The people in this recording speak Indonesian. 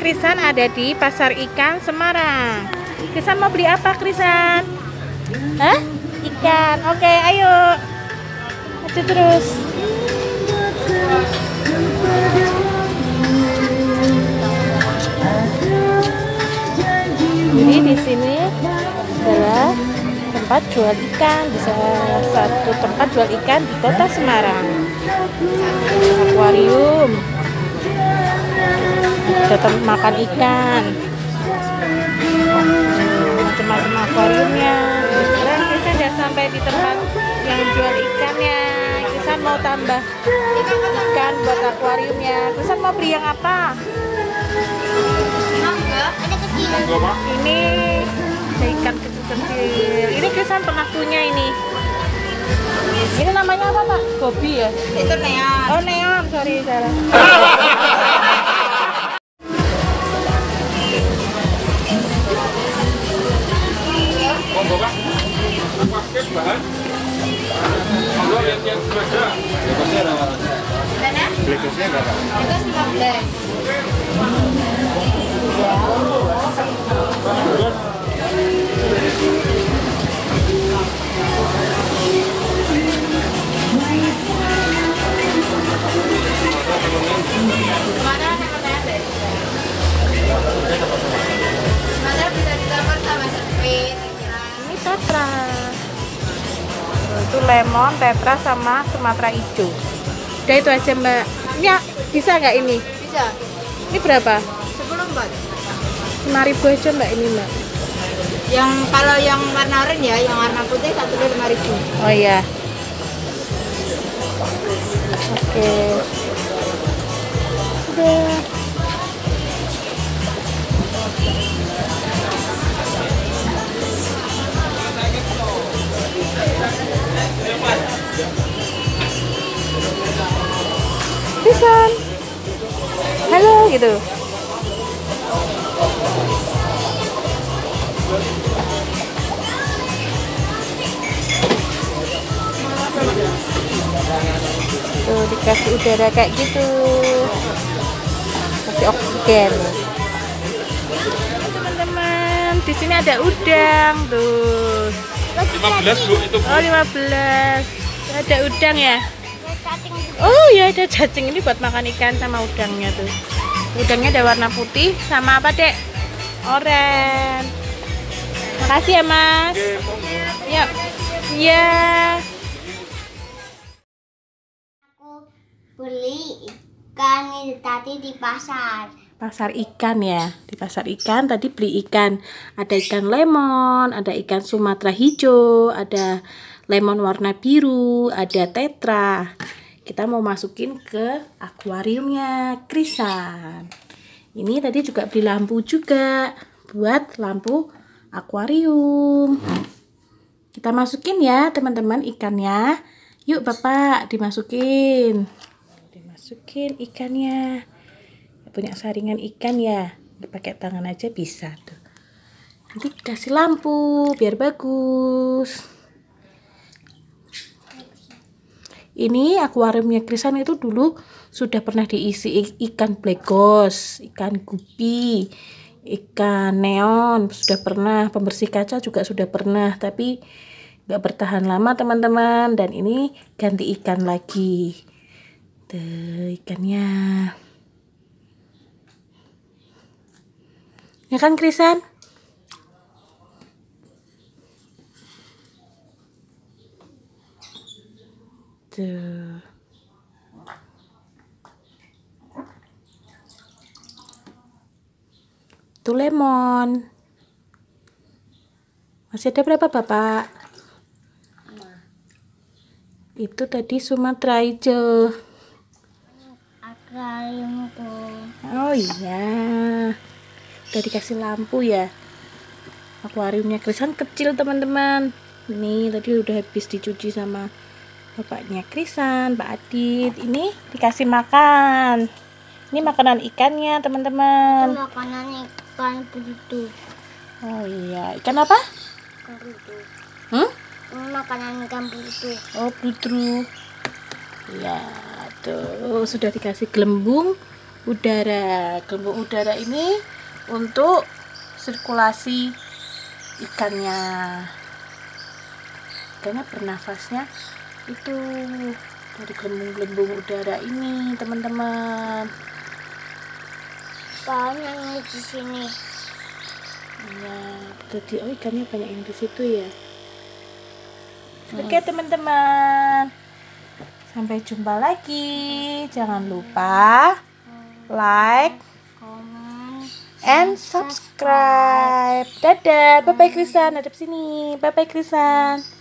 Krisan ada di Pasar Ikan Semarang. Krisan mau beli apa, Krisan? Hah? Ikan. Oke, ayo. Maju terus. Jadi di sini adalah tempat jual ikan, bisa satu tempat jual ikan di Kota Semarang. Akuarium, ada tempat makan ikan, macam-macam akuariumnya. Dan kita sudah sampai di tempat yang jual ikannya. Kita mau tambah ikan buat akuariumnya. Kita mau beli yang apa? Ini ada ikan kecil-kecil. Ini Krisan pernah punya ini. Ini namanya apa, Pak? Gobi ya? Itu neon. Oh, neon. Sorry, salah. Monggo Pak. Pakai bahan. Monggo yang sudah. Bekasnya ada apa? Bekasnya enggak ada. Bekas 15. Mana ada? Mana bisa ditambah sama sepit. Ini tetra. Itu lemon, tetra sama Sumatera hijau. Udah itu aja, Mbak. Ya, bisa nggak ini? Bisa. Ini berapa? 10 Mbak. 5.000 aja, Mbak, ini, Mbak. Yang kalau yang warna oranye ya, yang warna putih 1.500. Oh iya. Oke. Udah. Krisan. Halo gitu. Tuh dikasih udara kayak gitu, kasih oksigen. Teman-teman, di sini ada udang tuh. 15 Bu itu. Oh 15. Ada udang ya? Oh ya, ada cacing. Ini buat makan ikan sama udangnya tuh. Udangnya ada warna putih sama apa, Dek? Oranye. Makasih ya, Mas. Yuk. Iya. Beli ikan ini tadi di pasar. Pasar ikan ya. Di pasar ikan tadi beli ikan. Ada ikan lemon, ada ikan Sumatera hijau, ada lemon warna biru, ada tetra. Kita mau masukin ke akuariumnya Krisan. Ini tadi juga beli lampu juga buat lampu akuarium. Kita masukin ya, teman-teman, ikannya. Yuk, Bapak, dimasukin. Dimasukin ikannya. Punya saringan ikan ya. Pakai tangan aja bisa tuh. Nanti kasih lampu biar bagus. Ini akuariumnya Krisan itu dulu sudah pernah diisi ikan black ghost, ikan gupi, ikan neon, sudah pernah, pembersih kaca juga sudah pernah, tapi nggak bertahan lama teman-teman. Dan ini ganti ikan lagi. Tuh ikannya. Ya kan Krisan? Tuh. Tuh lemon. Masih ada berapa, Bapak? Itu tadi Sumatera hijau. Akuariumku. Oh iya. Udah dikasih lampu ya. Akuariumnya Krisan kecil, teman-teman. Ini tadi udah habis dicuci sama bapaknya Krisan, Pak Adit. Ini dikasih makan. Ini makanan ikannya, teman-teman. Itu makanan ikan begitu. Oh iya, ikan apa? Ikan begitu. Ini makanan ikan begitu. Oh, putru. Ya, tuh sudah dikasih gelembung udara. Gelembung udara ini untuk sirkulasi ikannya. Ikannya bernafasnya itu dari gelembung-gelembung udara ini, teman-teman. Banyak di sini. Ya, jadi ikannya banyak yang di situ ya. Oke, teman-teman. Sampai jumpa lagi. Jangan lupa like and subscribe. Dadah. Bye bye Krisan. Hadap sini. Bye bye Krisan.